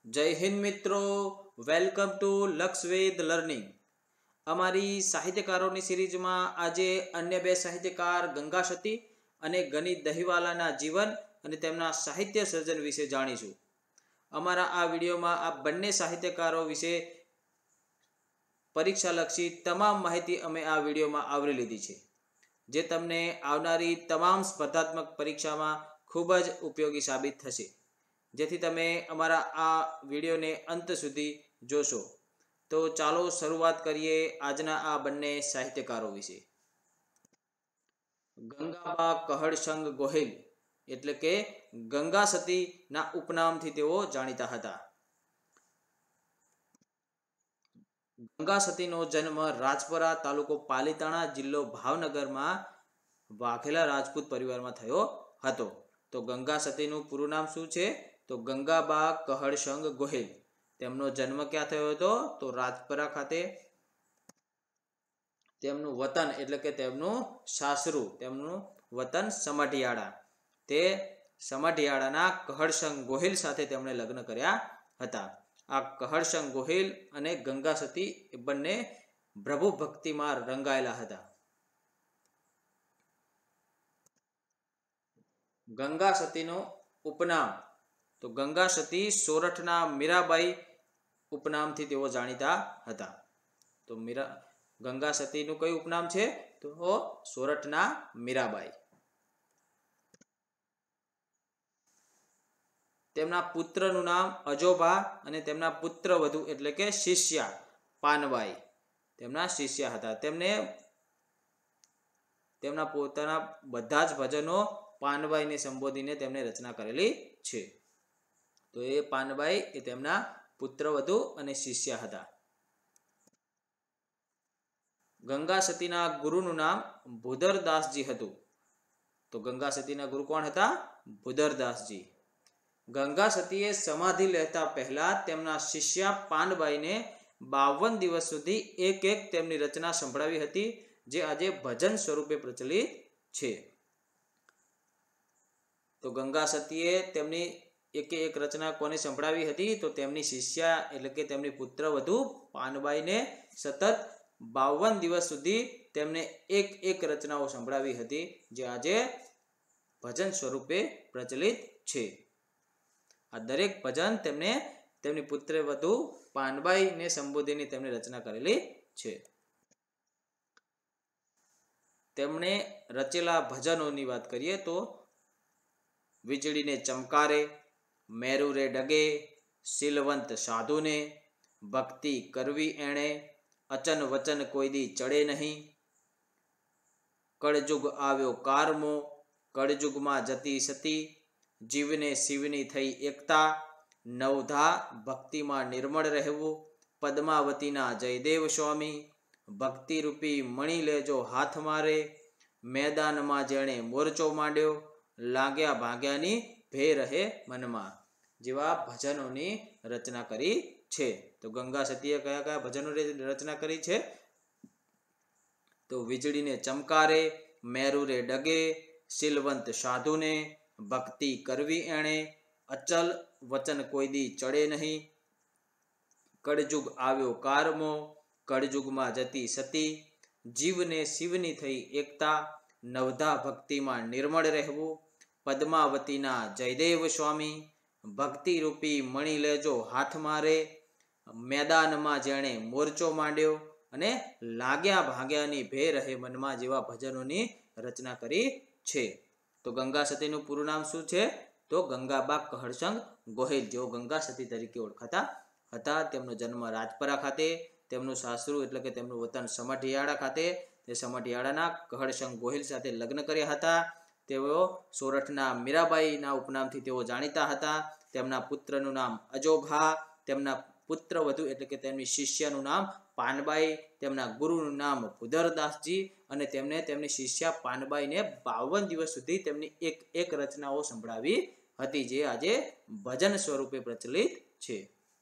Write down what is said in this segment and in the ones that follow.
जय हिंद मित्रों, welcome to लक्ष्यवेद learning. અમારી સાહિત્યકારોની સિરીઝમાં આજે અન્ય બે સાહિત્યકાર ગંગા સતી અને ગણિત દહીવાલાના જીવન અને તેમના સાહિત્ય સર્જન વિશે જાણીશું। અમારા આ વિડીયોમાં આ બંને સાહિત્યકારો વિશે પરીક્ષાલક્ષી તમામ માહિતી અમે આ વિડીયોમાં આવરી લીધી છે, જે તમને આવનારી તમામ સ્પર્ધાત્મક પરીક્ષામાં ખૂબ જ ઉપયોગી સાબિત થશે। જેથી તમે અમારા આ વિડીયોને અંત સુધી જોશો। તો ચાલો શરૂઆત કરીએ આજના આ બંને સાહિત્યકારો વિશે। ગંગાબા કહળસંગ ગોહિલ એટલે કે ગંગા સતીના ઉપનામથી તેઓ જાણીતા હતા। ગંગા સતીનો જન્મ રાજપરા તાલુકો પાલીતાણા જિલ્લો ભાવનગરમાં વાઘેલા રાજપૂત પરિવારમાં થયો હતો। તો ગંગા સતીનું પૂરું નામ શું છે? તો ગંગાબા કહળસંગ ગોહિલ। તેમનો જન્મ ક્યાં થયો હતો? તો રાજપરા ખાતે। તેમનું વતન એટલે કે તેમનું સાસરું, તેમનું વતન સમાઢિયાળા। તે સમાઢિયાળાના કહળસંગ ગોહિલ સાથે તેમણે લગ્ન કર્યા હતા। આ કહળસંગ ગોહિલ અને ગંગા સતી એ બંને પ્રભુ ભક્તિમાં રંગાયેલા હતા। ગંગા સતીનો ઉપનામ, તો ગંગા સતી સોરઠના મીરાબાઈ ઉપનામથી તેઓ જાણીતા હતા। તો ગંગા સતીનું કયું ઉપનામ છે? તો સોરઠના મીરાબાઈ। તેમના પુત્રનું નામ અજોભા અને તેમના પુત્ર વધુ એટલે કે શિષ્યા પાનબાઈ તેમના શિષ્ય હતા। તેમને તેમના પોતાના બધા જ ભજનો પાનબાઈને સંબોધીને તેમણે રચના કરેલી છે। તો એ પાનબાઈ એ તેમના પુત્રવધુ અને શિષ્ય હતા। ગંગા સતીના ગુરુનું નામ ભૂદરદાસજી હતું। તો ગંગા સતીના ગુરુ કોણ હતા? ભૂદરદાસજી। ગંગા સતીએ સમાધિ લેતા પહેલા તેમના શિષ્ય પાનબાઈને 52 દિવસ સુધી એક એક તેમની રચના સંભળાવી હતી, જે આજે ભજન સ્વરૂપે પ્રચલિત છે। તો ગંગા સતીએ તેમની એક રચના કોને સંભળાવી હતી? તો તેમની શિષ્યા એટલે કે તેમની પુત્રવધુ પાનબાઈને સતત 52 દિવસ સુધી તેમને એક રચનાઓ સંભળાવી હતી, જે આજે ભજન સ્વરૂપે પ્રચલિત છે। આ દરેક ભજન તેમને તેમની પુત્રવધુ પાનબાઈને સંબોધીને તેમણે રચના કરેલી છે। તેમણે રચેલા ભજનોની વાત કરીએ તો વીજળીને ચમકારે, મેરુ રે ડગે, શીલવંત સાધુને, ભક્તિ કરવી એણે, અચન વચન કોઈ દી ચડે નહીં, કળજુગ આવ્યો કારમો, કળજુગમાં જતી સતી, જીવને શિવની થઈ એકતા, નવધા ભક્તિમાં નિર્મળ રહેવું, પદ્માવતીના જયદેવ સ્વામી, ભક્તિરૂપી મણી લેજો હાથ મારે, મેદાનમાં જેણે મોરચો માંડ્યો, લાગ્યા ભાગ્યાની ભે રહે મનમાં, જેવા ભજનોની રચના કરી છે। તો ગંગા સતીએ કયા કયા ભજનોની રચના કરી છે? તો વીજળીને ચમકારે, મેરુ રે ડગે, શીલવંત સાધુને, ભક્તિ કરવી એણે, અચલ વચન કોઈ દી ચડે નહીં, કળજુગ આવ્યો કારમો, કળજુગમાં જતી સતી, જીવને શિવની થઈ એકતા, નવધા ભક્તિમાં નિર્મળ રહેવું, પદ્માવતીના જયદેવ સ્વામી, ભક્તિરૂપી મણી લેજો હાથ મારે, મેદાનમાં જેણે મોરચો માંડ્યો અને લાગ્યા ભાગ્યાની ભે રહે મનમાં, જેવા ભજનોની રચના કરી છે। તો ગંગા સતીનું પૂરું નામ શું છે? તો ગંગાબા કહળસંગ ગોહિલ, જેઓ ગંગા સતી તરીકે ઓળખાતા હતા। તેમનો જન્મ રાજપરા ખાતે, તેમનું સાસરું એટલે કે તેમનું વતન સમાઢિયાળા ખાતે, તે સમાઢિયાળાના કહળસંગ ગોહિલ સાથે લગ્ન કર્યા હતા। તેઓ સોરઠના મીરાબાઈના ઉપનામથી તેઓ જાણીતા હતા। તેમના પુત્રનું નામ અજોભા, તેમના પુત્રવધુ એટલે કે તેમની શિષ્યનું નામ પાનબાઈ, તેમના ગુરુનું નામ ભૂદરદાસજી અને તેમને તેમની શિષ્યા પાનબાઈને 52 દિવસ સુધી તેમની એક રચનાઓ સંભળાવી હતી, જે આજે ભજન સ્વરૂપે પ્રચલિત છે।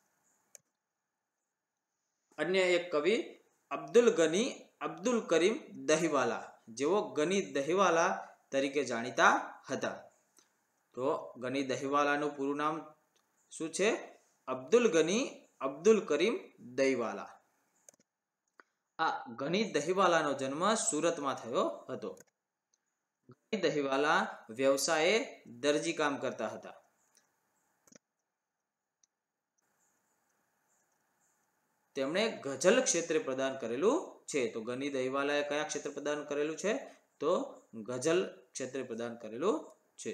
અન્ય એક કવિ અબ્દુલ ગની અબ્દુલ કરીમ દહીવાલા, જેઓ ગની દહીવાલા તરીકે જાણીતા હતા। તો ગની દહીવાલાનું પૂરું નામ શું છે? અબ્દુલ ગની અબ્દુલ કરીમ દહીવાલા. આ ગની દહીવાલાનો જન્મ સુરતમાં થયો હતો. ગની દહીવાલા વ્યવસાયે દરજી કામ કરતા હતા. તેમણે ગઝલ ક્ષેત્રે પ્રદાન કરેલું છે. તો ગની દહીવાલાએ કયા ક્ષેત્રે પ્રદાન કરેલું છે? તો ગઝલ ક્ષેત્રે પ્રદાન કરેલું છે.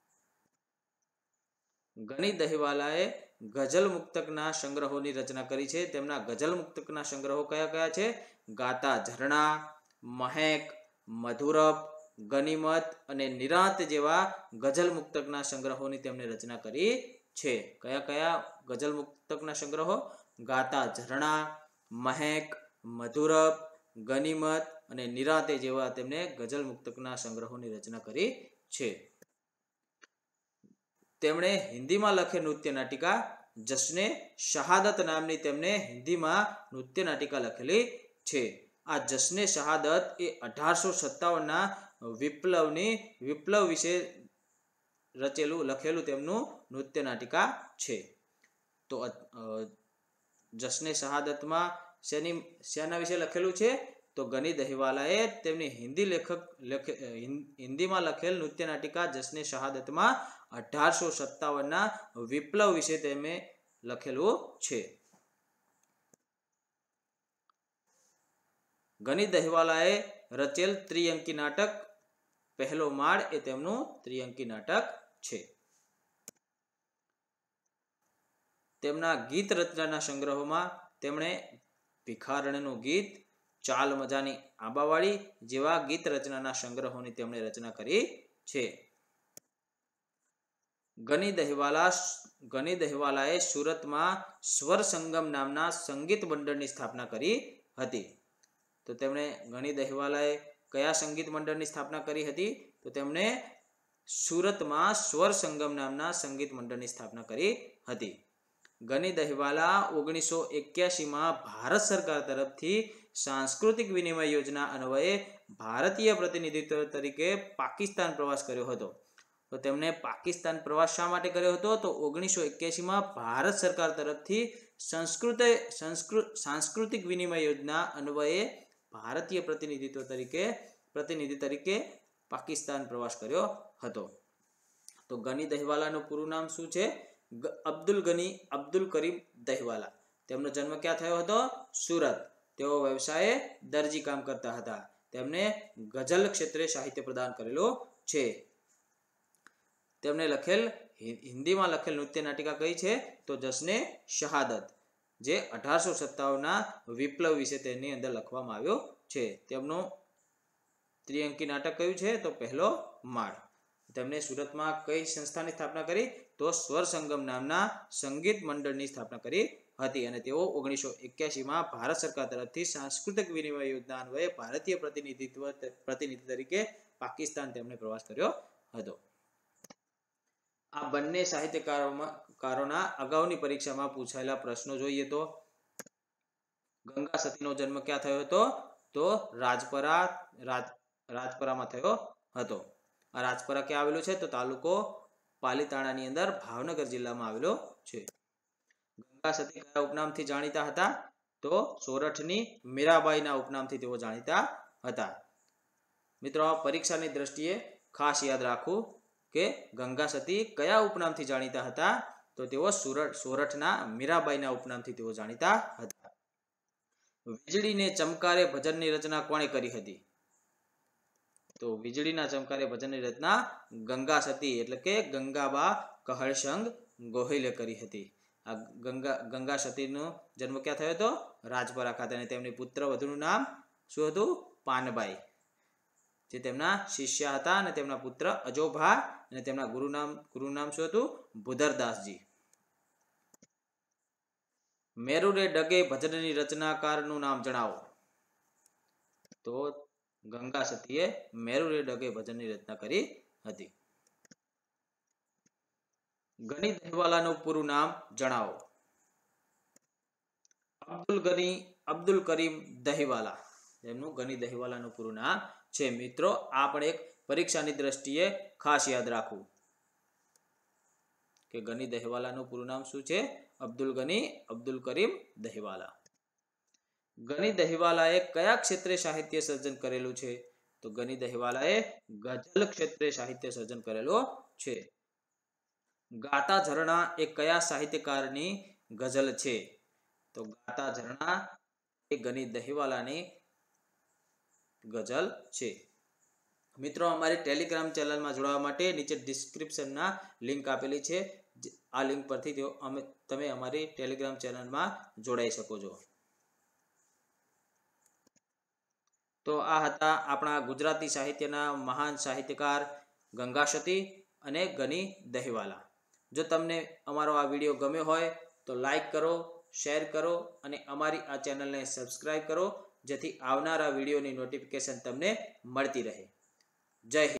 ગની દહીવાલાએ ગઝલ મુક્તકના સંગ્રહોની રચના કરી છે. તેમના ગઝલ મુક્તકના સંગ્રહો કયા કયા છે? ગાતા ઝરણા, મહેક, મધુરબ, ગનીમત અને નિરાંત જેવા ગઝલ મુક્તકના સંગ્રહોની તેમણે રચના કરી છે. કયા કયા ગઝલ મુક્તકના સંગ્રહો? ગાતા ઝરણા, મહેક, મધુરબ, ગનીમત અને નિરાંતે જેવા તેમણે ગઝલ મુક્તકના સંગ્રહોની રચના કરી છે. તેમણે હિન્દીમાં લખેલ નૃત્ય નાટિકા જશ્ને શહાદત નામની તેમણે હિન્દીમાં નૃત્ય નાટિકા લખેલી છે. આ જશ્ને શહાદત એ 1857ના વિપ્લવ વિશે લખેલું તેમનું નૃત્ય નાટિકા છે. તો જશ્ને શહાદતમાં શેના વિશે લખેલું છે? તો ગની દહીવાલાએ તેમની હિન્દીમાં લખેલ નૃત્ય નાટિકા જશ્ને શહાદતમાં 1857ના વિપ્લવ વિશે તેમણે લખેલું છે. ગની દહીવાલાએ રચેલ ત્રિઅંકી નાટક પહેલો માળ એ તેમનું ત્રિઅંકી નાટક છે. તેમના ગીત રચનાના સંગ્રહોમાં તેમણે ભિખારણનું ગીત, ચાલ મજાની આંબાવાળી જેવા ગીત રચનાના સંગ્રહોની તેમણે રચના કરી છે. ગની દહીવાલાએ સુરતમાં સ્વર સંગમ નામના સંગીત મંડળની સ્થાપના કરી હતી. તો તેમણે ગની દહીવાલાએ કયા સંગીત મંડળની સ્થાપના કરી હતી? તો તેમણે સુરતમાં સ્વર સંગમ નામના સંગીત મંડળની સ્થાપના કરી હતી. ગની દહીવાલા 1981માં ભારત સરકાર તરફથી સાંસ્કૃતિક વિનિમય યોજના અન્વયે ભારતીય પ્રતિનિધિત્વ તરીકે પાકિસ્તાન પ્રવાસ કર્યો હતો. તો તેમણે પાકિસ્તાન પ્રવાસ શા માટે કર્યો હતો? તો 1981માં ભારત સરકાર તરફથી સાંસ્કૃતિક વિનિમય યોજના અન્વયે ભારતીય પ્રતિનિધિ તરીકે પાકિસ્તાન પ્રવાસ કર્યો હતો. તો ગની દહીવાલાનું પૂરું નામ શું છે? અબ્દુલ ગની અબ્દુલ કરીમ દહીવાલા. તેમનો જન્મ ક્યાં થયો હતો? સુરત. તેઓ વ્યવસાયે દરજી કામ કરતા હતા. તેમને ગઝલ ક્ષેત્રે સાહિત્ય પ્રદાન કરેલું છે. તેમણે હિન્દીમાં લખેલ નૃત્ય નાટિકા કઈ છે? તો જશ્ને શહાદત, જે 1857ના વિપ્લવ વિશે તેની અંદર લખવામાં આવ્યો છે. તેમનું ત્રિઅંકી નાટક કયું છે? તો પહેલો માળ. તેમણે સુરતમાં કઈ સંસ્થાની સ્થાપના કરી? તો સ્વર સંગમ નામના સંગીત મંડળની સ્થાપના કરી હતી. અને તેઓ 1981માં ભારત સરકાર તરફથી સાંસ્કૃતિક વિનિમય યોજના અન્વયે ભારતીય પ્રતિનિધિ તરીકે પાકિસ્તાન તેમણે પ્રવાસ કર્યો હતો. આ બંને સાહિત્યકારોના અગાઉની પરીક્ષામાં પૂછાયેલા પ્રશ્નો જોઈએ તો ગંગા સતીનો જન્મ ક્યાં થયો હતો? તો રાજપરામાં થયો હતો. આ રાજપરા ક્યાં આવેલું છે? તો તાલુકો પાલીતાણાની અંદર ભાવનગર જિલ્લામાં આવેલો છે. ગંગા સતી કયા ઉપનામથી જાણીતા હતા? તો સોરઠની મીરાબાઈના ઉપનામથી તેઓ જાણીતા હતા. મિત્રો, પરીક્ષાની દ્રષ્ટિએ ખાસ યાદ રાખવું કે ગંગા સતી કયા ઉપનામથી જાણીતા હતા? તો તેઓ સોરઠના મીરાબાઈના ઉપનામથી તેઓ જાણીતા હતા. વીજળીને ચમકારે ભજનની રચના કોણે કરી હતી? તો વીજળીના ચમકારે ભજનની રચના ગંગા સતી એટલે કે ગંગાબા કહળસંગ ગોહિલે કરી હતી. આ ગંગા સતીનો જન્મ ક્યાં થયો હતો? રાજપરા ખાતે. અને તેમની પુત્ર વધુનું નામ શું હતું? પાનબાઈ, જે તેમના શિષ્ય હતા. અને તેમના પુત્ર અજોભા અને તેમના ગુરુ નામ શું હતું? ભુદરદાસજી. મેરુ રે ડગે ભજનની રચનાકારનું નામ જણાવો. તો ગંગા સતીએ મેરુ રે ડગે ભજનની રચના કરી હતી. ગની દહીવાલાનું પૂરું નામ જણાવો. અબ્દુલ કરીમ દહીવાલા. તેમનું ગની દહીવાલાનું પૂરું નામ છે. મિત્રો, આ પણ એક પરીક્ષાની દ્રષ્ટિએ ખાસ યાદ રાખવું કે ગની દહીવાલાનું પૂરું નામ શું છે? અબ્દુલ ગની અબ્દુલ કરીમ દહીવાલા. ગની દહીવાલાએ કયા ક્ષેત્રે સાહિત્ય સર્જન કરેલું છે? તો ગની દહીવાલાએ ગઝલ ક્ષેત્રે સાહિત્ય સર્જન કરેલું છે. ગાતા ઝરણા એ કયા સાહિત્યકારની ગઝલ છે? તો ગાતા ઝરણા એ ગની દહીવાલાની ગઝલ છે. મિત્રો, અમારી ટેલિગ્રામ ચેનલમાં જોડાવા માટે નીચે ડિસ્ક્રિપ્શનના લિંક આપેલી છે. આ લિંક પરથી તમે અમારી ટેલિગ્રામ ચેનલમાં જોડાઈ શકો છો. તો આ હતા આપણા ગુજરાતી સાહિત્યના મહાન સાહિત્યકાર ગંગાસતી અને ગની દહીવાલા. જો તમને અમારો આ વિડીયો ગમ્યો હોય તો લાઈક કરો, શેર કરો અને અમારી આ ચેનલને સબસ્ક્રાઈબ કરો, જેથી આવનારા વિડીયોની નોટિફિકેશન તમને મળતી રહે. જય હિન્દ.